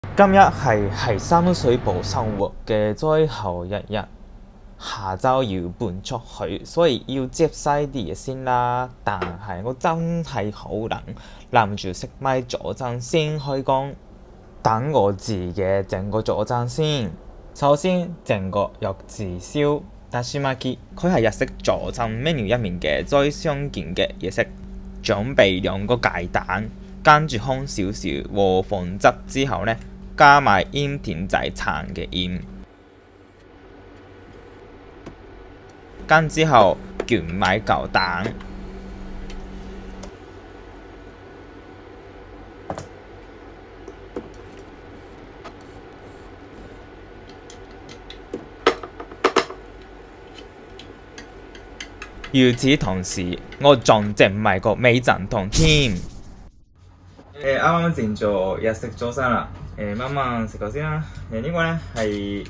今日係深水埗生活嘅最後一日，下晝要搬出去，所以要接晒啲嘢先啦。但係我真係好冷，諗住食埋早餐先開工。等我自己整個早餐先。首先整個玉子燒だし巻き，佢係日式早餐 menu 入面嘅最常見嘅嘢食。準備2個雞蛋，跟住烘少少和風汁之後呢，加埋鹽田仔橙嘅鹽，跟之後捲埋嚿蛋，與此同時，我仲整埋個味噌湯添。啱啱整咗日式早餐啦，慢慢食過先啦。呢個呢係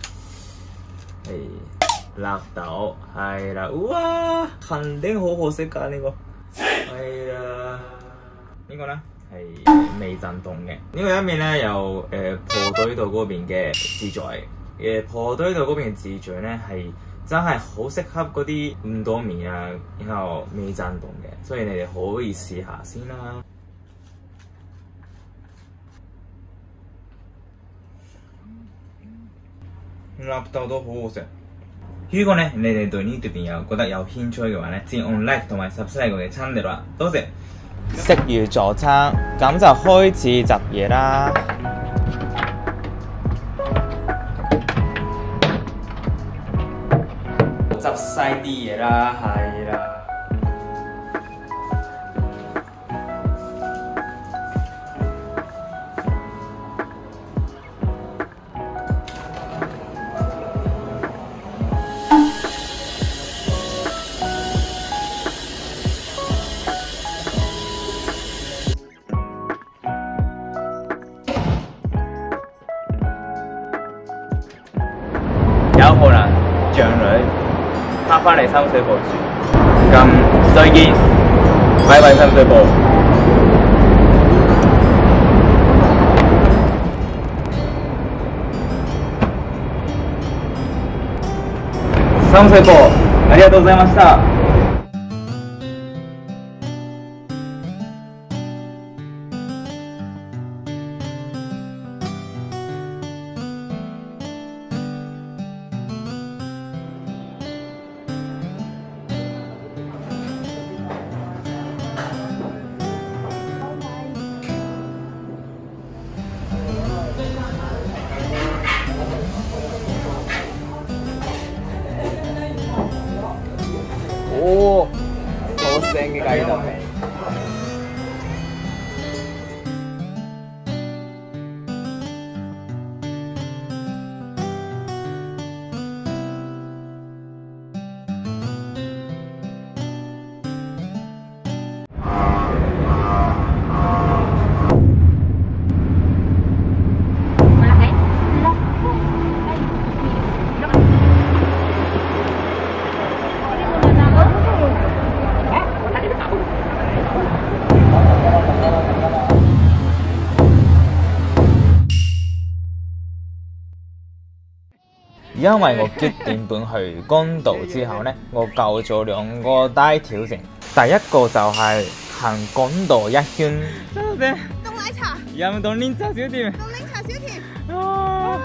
納豆，係啦，哇，肯定好好食㗎呢個。係啦，呢個呢係味噌湯嘅。呢個入面呢有破堆道嗰邊嘅自助，破堆道嗰邊嘅自助呢係真係好適合嗰啲烏冬麵啊，然後味噌湯嘅，所以你哋可以試下先啦。納豆都好好食。如果呢，你哋對呢段片有覺得有興趣嘅話呢，請按 like 同埋 subscribe 我嘅 channel 啦，多謝。食完早餐，咁就開始執嘢啦。執晒啲嘢啦，係啦。有可能將來翻嚟深水埗住，咁再見，拜拜深水埗。深水埗，ありがとうございました。おー、好正嘅雞蛋味。因為我決定搬去港島之後呢，我搞咗2個大挑戰。第一個就係行港島一圈。凍奶茶。有冇凍檸茶小甜？凍檸茶小甜。啊！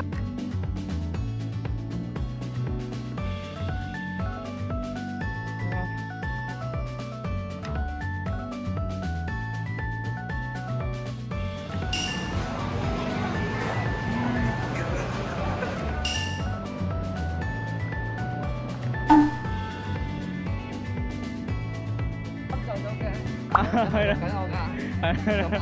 係啦，緊我㗎，係啦。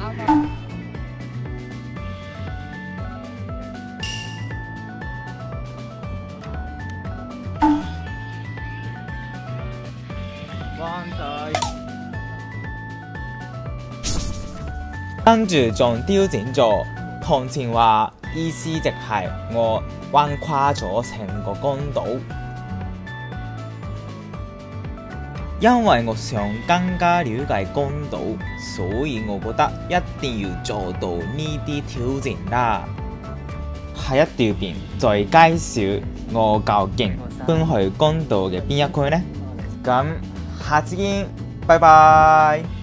翻隊，跟住仲挑戰咗同情話，意思即係我橫跨咗成個港島。因為我想更加了解港島，所以我覺得一定要做到呢啲挑戰啦。 下一條片再介紹我究竟搬去港島嘅邊一區呢？咁下次見，拜拜。